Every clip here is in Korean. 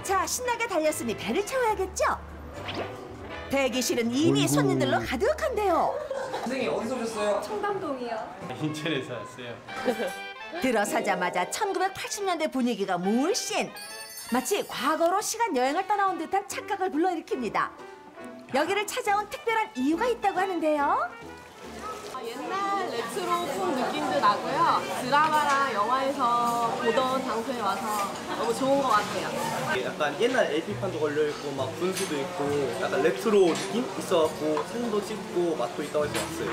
자, 신나게 달렸으니 배를 채워야겠죠? 대기실은 이미 손님들로 가득한데요. 선생님 어디서 오셨어요? 청담동이요. 인천에서 왔어요. 들어서자마자 1980년대 분위기가 물씬. 마치 과거로 시간 여행을 떠나온 듯한 착각을 불러일으킵니다. 여기를 찾아온 특별한 이유가 있다고 하는데요. 옛날 레트로풍 느낌도 나고요. 드라마랑 영화에서 보던 장소에 와서 너무 좋은 것 같아요. 약간 옛날 LP판도 걸려있고 막 분수도 있고 약간 레트로 느낌 있어갖고 사진도 찍고 맛도 있다고 해서 왔어요.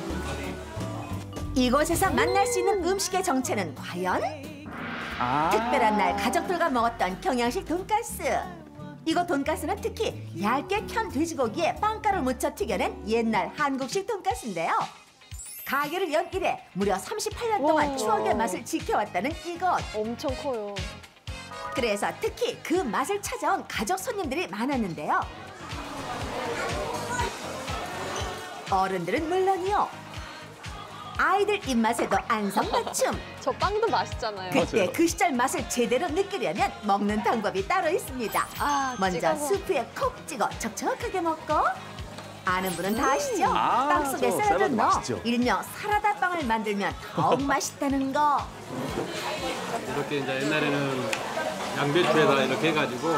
이곳에서 만날 수 있는 음식의 정체는 과연? 특별한 날 가족들과 먹었던 경양식 돈가스. 이곳 돈가스는 특히 얇게 켠 돼지고기에 빵가루 묻혀 튀겨낸 옛날 한국식 돈가스인데요. 가게를 연 이래 무려 38년 동안 추억의 맛을 지켜왔다는 이곳. 엄청 커요. 그래서 특히 그 맛을 찾아온 가족 손님들이 많았는데요. 어른들은 물론이요. 아이들 입맛에도 안성맞춤. 저 빵도 맛있잖아요. 그때 그 시절 맛을 제대로 느끼려면 먹는 방법이 따로 있습니다. 먼저 찍어서. 수프에 콕 찍어 촉촉하게 먹고, 아는 분은 다 아시죠? 빵 속에 샐러드 넣어 일명 사라다 빵을 만들면 더욱 맛있다는 거. 이렇게 이제 옛날에는 양배추에다 이렇게 해가지고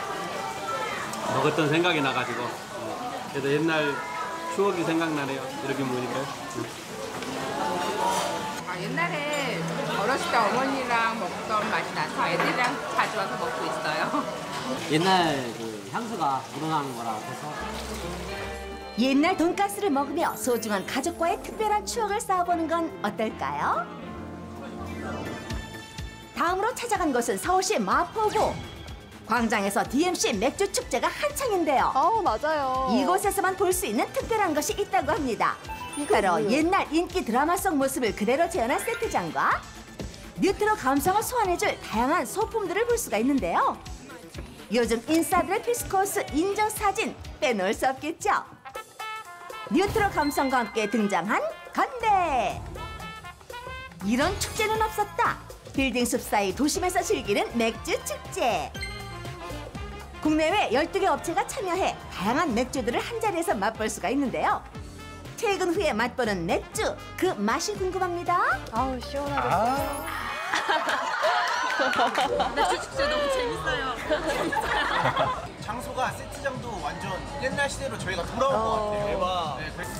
먹었던 생각이 나가지고 그래도 옛날 추억이 생각나네요. 이렇게 먹으니까. 옛날에 어렸을 때 어머니랑 먹던 맛이 나서 애들이랑 자주 와서 먹고 있어요. 옛날 그 향수가 묻어나는 거라 해서. 옛날 돈가스를 먹으며 소중한 가족과의 특별한 추억을 쌓아보는 건 어떨까요? 다음으로 찾아간 곳은 서울시 마포구. 광장에서 DMC 맥주 축제가 한창인데요. 맞아요. 이곳에서만 볼 수 있는 특별한 것이 있다고 합니다. 바로 옛날 인기 드라마 속 모습을 그대로 재현한 세트장과 뉴트로 감성을 소환해줄 다양한 소품들을 볼 수가 있는데요. 요즘 인싸들의 필수 코스 인증 사진 빼놓을 수 없겠죠. 뉴트로 감성과 함께 등장한 건대. 이런 축제는 없었다. 빌딩 숲 사이 도심에서 즐기는 맥주 축제. 국내외 12개 업체가 참여해 다양한 맥주들을 한자리에서 맛볼 수가 있는데요. 퇴근 후에 맛보는 맥주, 그 맛이 궁금합니다. 아우, 시원하겠어요. 맥주 축제 너무 재밌어요. 장소가 세트장도 완전 옛날 시대로 저희가 돌아온 것 같아요. 대박.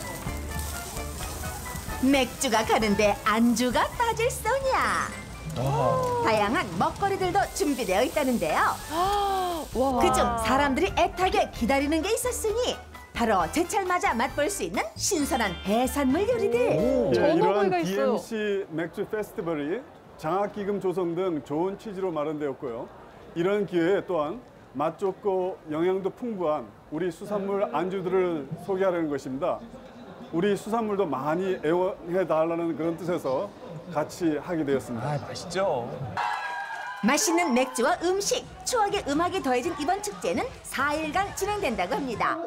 네, 맥주가 가는데 안주가 빠질 소냐. 다양한 먹거리들도 준비되어 있다는데요. 그중 사람들이 애타게 기다리는 게 있었으니 바로 제철 맞아 맛볼 수 있는 신선한 해산물 요리들. 전어구이가 이러한 있어요. DMC 맥주 페스티벌이 장학기금 조성된 좋은 취지로 마련되었고요. 이런 기회에 또한 맛 좋고 영양도 풍부한 우리 수산물 안주들을 소개하려는 것입니다. 우리 수산물도 많이 애용해달라는 그런 뜻에서 같이 하게 되었습니다. 맛있죠? 맛있는 맥주와 음식, 추억의 음악이 더해진 이번 축제는 4일간 진행된다고 합니다.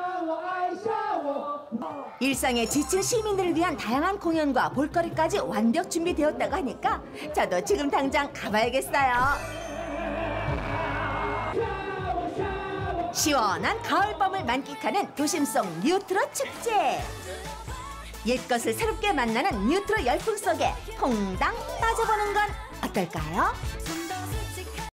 일상에 지친 시민들을 위한 다양한 공연과 볼거리까지 완벽 준비되었다고 하니까 저도 지금 당장 가봐야겠어요. 시원한 가을밤을 만끽하는 도심 속 뉴트로 축제. 옛것을 새롭게 만나는 뉴트로 열풍 속에 퐁당 빠져보는 건 어떨까요?